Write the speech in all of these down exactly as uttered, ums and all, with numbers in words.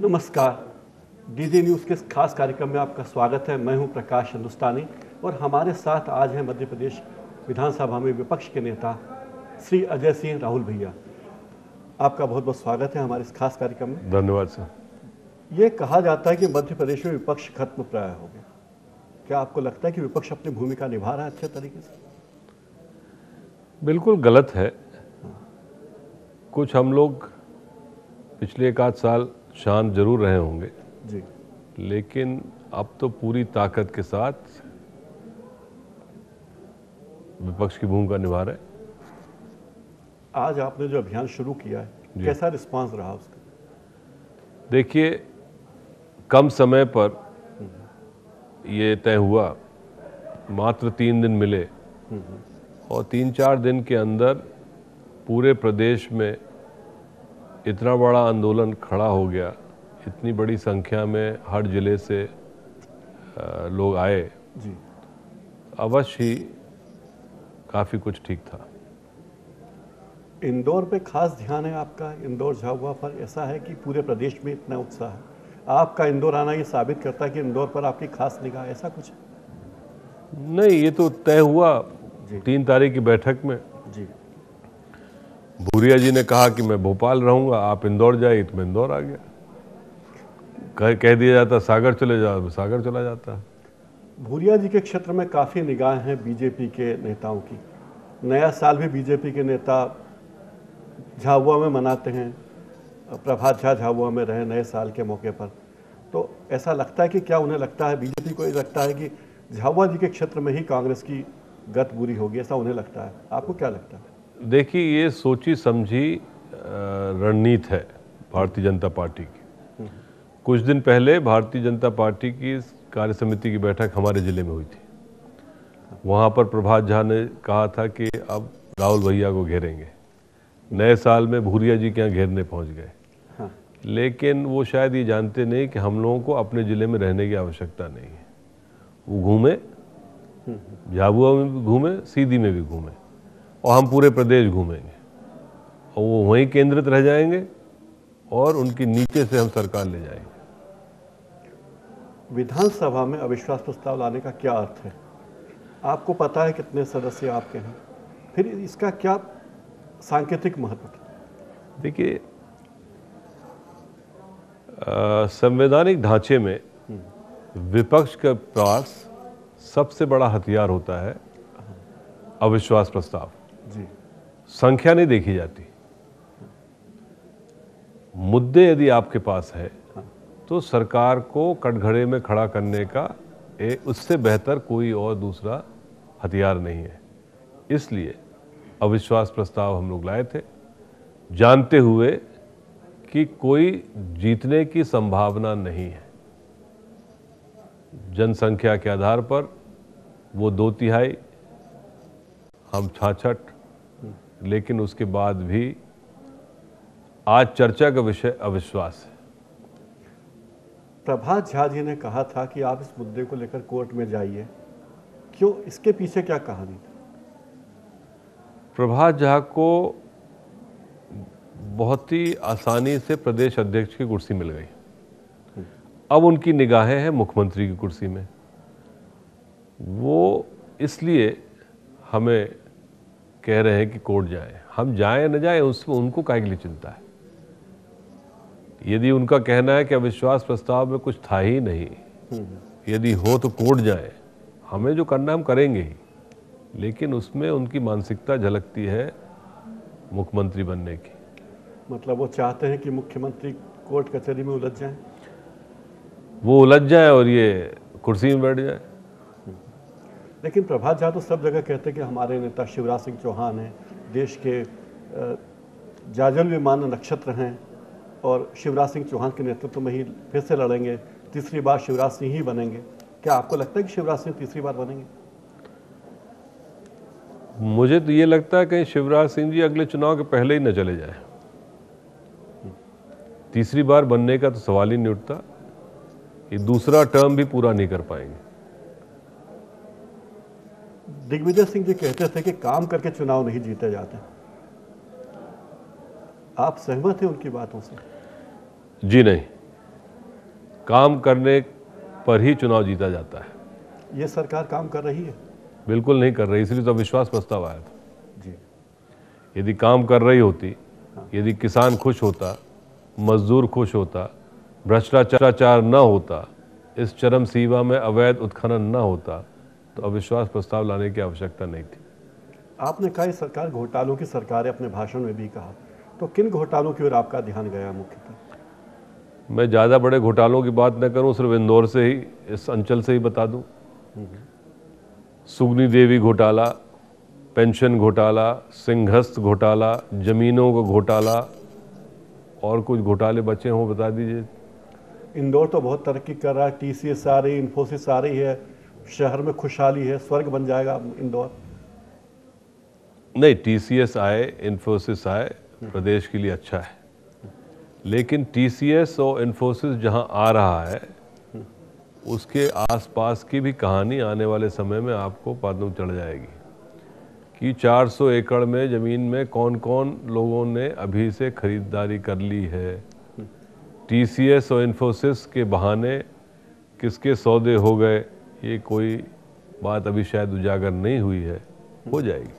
नमस्कार, DD news के इस खास कार्यक्रम में आपका स्वागत है। मैं हूं प्रकाश हिंदुस्तानी और हमारे साथ आज हैं मध्य प्रदेश विधानसभा में विपक्ष के नेता श्री अजय सिंह राहुल भैया। आपका बहुत बहुत स्वागत है हमारे इस खास कार्यक्रम में। धन्यवाद सर। ये कहा जाता है कि मध्य प्रदेश में विपक्ष खत्म प्राय हो गया। क्या आपको लगता है कि विपक्ष अपनी भूमिका निभा रहा है अच्छे तरीके से? बिल्कुल गलत है। कुछ हम लोग पिछले एक आध साल शांत जरूर रहे होंगे जी, लेकिन अब तो पूरी ताकत के साथ विपक्ष की भूमिका निभा रहे। आज आपने जो अभियान शुरू किया है, कैसा रिस्पांस रहा उसका? देखिए, कम समय पर ये तय हुआ, मात्र तीन दिन मिले और तीन चार दिन के अंदर पूरे प्रदेश में इतना बड़ा आंदोलन खड़ा हो गया। इतनी बड़ी संख्या में हर जिले से लोग आए जी। अवश्य ही काफ़ी कुछ ठीक था। इंदौर पे खास ध्यान है आपका, इंदौर झाबुआ पर। ऐसा है कि पूरे प्रदेश में इतना उत्साह है, आपका इंदौर आना ये साबित करता है कि इंदौर पर आपकी खास निगाह, ऐसा कुछ? नहीं, ये तो तय हुआ तीन तारीख की बैठक में जी। भूरिया जी ने कहा कि मैं भोपाल रहूंगा, आप इंदौर जाइए, तो मैं इंदौर आ गया। कह, कह दिया जाता सागर चले जाओ, सागर चला जाता। भूरिया जी के क्षेत्र में काफ़ी निगाहें हैं बीजेपी के नेताओं की। नया साल भी बीजेपी के नेता झाबुआ में मनाते हैं। प्रभात झा झाबुआ में रहे नए साल के मौके पर, तो ऐसा लगता है कि क्या उन्हें लगता है, बीजेपी को ये लगता है कि झाबुआ जी के क्षेत्र में ही कांग्रेस की गत बुरी होगी, ऐसा उन्हें लगता है? आपको क्या लगता है? देखिए, ये सोची समझी रणनीति है भारतीय जनता पार्टी की। कुछ दिन पहले भारतीय जनता पार्टी की कार्य समिति की बैठक हमारे ज़िले में हुई थी। वहाँ पर प्रभात झा ने कहा था कि अब राहुल भैया को घेरेंगे। नए साल में भूरिया जी के यहाँ घेरने पहुँच गए। हाँ। लेकिन वो शायद ये जानते नहीं कि हम लोगों को अपने ज़िले में रहने की आवश्यकता नहीं है। वो घूमे, झाबुआ में भी घूमे, सीधी में भी घूमे, और हम पूरे प्रदेश घूमेंगे और वो वहीं केंद्रित रह जाएंगे और उनके नीचे से हम सरकार ले जाएंगे। विधानसभा में अविश्वास प्रस्ताव लाने का क्या अर्थ है? आपको पता है कितने सदस्य आपके हैं, फिर इसका क्या सांकेतिक महत्व है? देखिए, संवैधानिक ढांचे में विपक्ष के पास सबसे बड़ा हथियार होता है अविश्वास प्रस्ताव। जी। संख्या संख्या नहीं देखी जाती। मुद्दे यदि आपके पास है तो सरकार को कटघरे में खड़ा करने का ए, उससे बेहतर कोई और दूसरा हथियार नहीं है। इसलिए अविश्वास प्रस्ताव हम लोग लाए थे, जानते हुए कि कोई जीतने की संभावना नहीं है। जनसंख्या के आधार पर वो दो तिहाई, हम छाछठ, लेकिन उसके बाद भी आज चर्चा का विषय अविश्वास है। प्रभात झा जी ने कहा था कि आप इस मुद्दे को लेकर कोर्ट में जाइए, क्यों, इसके पीछे क्या कहानी थी? प्रभात झा को बहुत ही आसानी से प्रदेश अध्यक्ष की कुर्सी मिल गई। अब उनकी निगाहें हैं मुख्यमंत्री की कुर्सी में। वो इसलिए हमें कह रहे हैं कि कोर्ट जाएं। हम जाएं न जाएं, उसमें उनको काहे के लिए चिंता है? यदि उनका कहना है कि अविश्वास प्रस्ताव में कुछ था ही नहीं, यदि हो तो कोर्ट जाए, हमें जो करना हम करेंगे ही, लेकिन उसमें उनकी मानसिकता झलकती है मुख्यमंत्री बनने की। मतलब वो चाहते हैं कि मुख्यमंत्री कोर्ट कचहरी में उलझ जाएं? वो उलझ जाए और ये कुर्सी में बैठ जाए। लेकिन प्रभात झा तो सब जगह कहते हैं कि हमारे नेता शिवराज सिंह चौहान हैं, देश के जाजल विमान नक्षत्र हैं और शिवराज सिंह चौहान के नेतृत्व में ही फिर से लड़ेंगे, तीसरी बार शिवराज सिंह ही बनेंगे। क्या आपको लगता है कि शिवराज सिंह तीसरी बार बनेंगे? मुझे तो ये लगता है कहीं शिवराज सिंह जी अगले चुनाव के पहले ही न चले जाए। तीसरी बार बनने का तो सवाल ही नहीं उठता। ये दूसरा टर्म भी पूरा नहीं कर पाएंगे। दिग्विजय सिंह जी कहते थे कि काम करके चुनाव नहीं जीते जाते। आप सहमत हैं उनकी बातों से? जी नहीं, काम करने पर ही चुनाव जीता जाता है। ये सरकार काम कर रही है? बिल्कुल नहीं कर रही, इसलिए तो अविश्वास प्रस्ताव आया था जी। यदि काम कर रही होती, यदि किसान खुश होता, मजदूर खुश होता, भ्रष्टाचार न होता, इस चरम सीमा में अवैध उत्खनन न होता, तो अविश्वास प्रस्ताव लाने की आवश्यकता नहीं थी। आपने कहा ये सरकार घोटालों की सरकार है, अपने भाषण में भी कहा, तो किन घोटालों की ओर आपका ध्यान गया मुख्यतः? मैं ज़्यादा बड़े घोटालों की बात न करूं, सिर्फ इंदौर से ही, इस अंचल से ही बता दूं। सुगनी देवी घोटाला, पेंशन घोटाला, सिंहस्थ घोटाला, जमीनों का घोटाला, और कुछ घोटाले बचे हों बता दीजिए। इंदौर तो बहुत तरक्की कर रहा है, टीसीएस आ रही, इन्फोसिस आ रही है, शहर में खुशहाली है, स्वर्ग बन जाएगा इंदौर। नहीं, टीसीएस आए, इन्फोसिस आए, प्रदेश के लिए अच्छा है, लेकिन टीसीएस और इन्फोसिस जहां आ रहा है उसके आसपास की भी कहानी आने वाले समय में आपको मालूम चढ़ जाएगी कि चार सौ एकड़ में ज़मीन में कौन कौन लोगों ने अभी से खरीदारी कर ली है। टीसीएस और इन्फोसिस के बहाने किसके सौदे हो गए, ये कोई बात अभी शायद उजागर नहीं हुई है, हो जाएगी।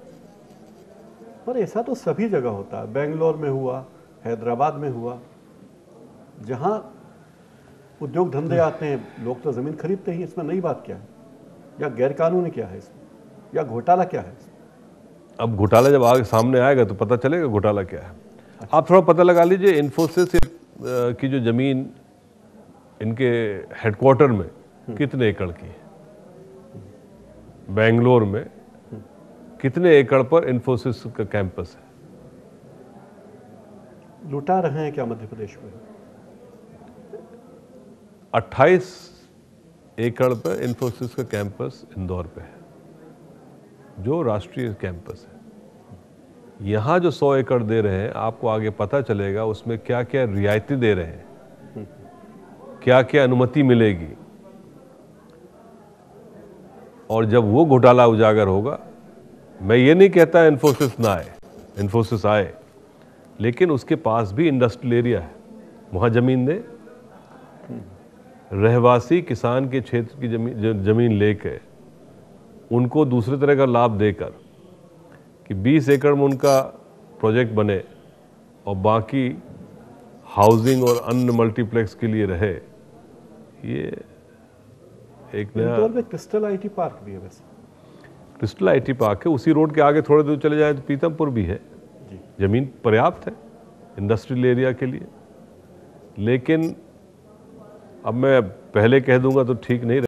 पर ऐसा तो सभी जगह होता है, बेंगलोर में हुआ, हैदराबाद में हुआ, जहां उद्योग धंधे आते हैं लोग तो ज़मीन खरीदते ही। इसमें नई बात क्या है, या गैरकानूनी क्या है इसमें, या घोटाला क्या है इसमें? अब घोटाला जब आगे सामने आएगा तो पता चलेगा घोटाला क्या है। अच्छा। आप थोड़ा पता लगा लीजिए, इन्फोसिस की जो ज़मीन इनके हेडक्वार्टर में कितने एकड़ की है, बेंगलोर में कितने एकड़ पर इन्फोसिस का कैंपस है। लुटा रहे हैं क्या मध्य प्रदेश में? अट्ठाईस एकड़ पर इन्फोसिस का कैंपस इंदौर पे है, जो राष्ट्रीय कैंपस है। यहाँ जो सौ एकड़ दे रहे हैं, आपको आगे पता चलेगा उसमें क्या क्या रियायती दे रहे हैं, क्या क्या अनुमति मिलेगी, और जब वो घोटाला उजागर होगा, मैं ये नहीं कहता इन्फोसिस ना आए, इन्फोसिस आए, लेकिन उसके पास भी इंडस्ट्रियल एरिया है, वहाँ ज़मीन दे। रहवासी किसान के क्षेत्र की जमीन जमीन लेकर उनको दूसरे तरह का लाभ देकर कि बीस एकड़ में उनका प्रोजेक्ट बने और बाकी हाउसिंग और अन्य मल्टीप्लेक्स के लिए रहे, ये एक नया। इंदौर में क्रिस्टल आईटी पार्क भी है, वैसे क्रिस्टल आईटी पार्क है, उसी रोड के आगे थोड़े दूर चले जाए तो पीतमपुर भी है। ज़मीन पर्याप्त है इंडस्ट्रियल एरिया के लिए, लेकिन अब मैं पहले कह दूंगा तो ठीक नहीं